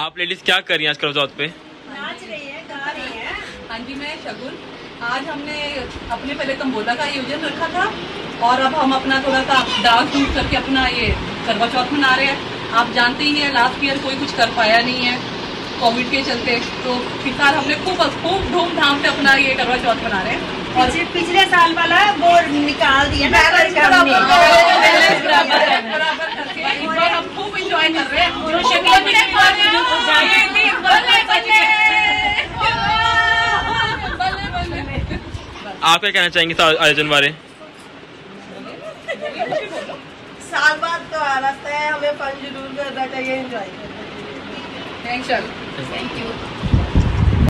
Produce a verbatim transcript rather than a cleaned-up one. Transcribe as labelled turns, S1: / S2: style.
S1: आप लेडीज क्या कर रही हैं आज करवा चौथ पे?
S2: नाच रही है, गा रही है।
S3: हाँ जी, मैं शगुन। आज हमने अपने पहले तंबोला का आयोजन रखा था और अब हम अपना थोड़ा सा डांस डूस करके अपना ये करवा चौथ मना रहे हैं। आप जानते ही हैं लास्ट ईयर कोई कुछ कर पाया नहीं है कोविड के चलते, तो इस साल हमने खूब खूब धूमधाम से अपना ये करवा चौथ मना रहे हैं।
S2: और पिछले साल वाला वो निकाल दिया ना,
S3: हम खूब इंजॉय कर रहे हैं।
S1: आप क्या कहना चाहेंगे इस आयोजन बारे?
S2: साल बाद तो आ रहा है, हमें फन जरूर करना चाहिए, एंजॉय करना चाहिए।
S3: Thank you.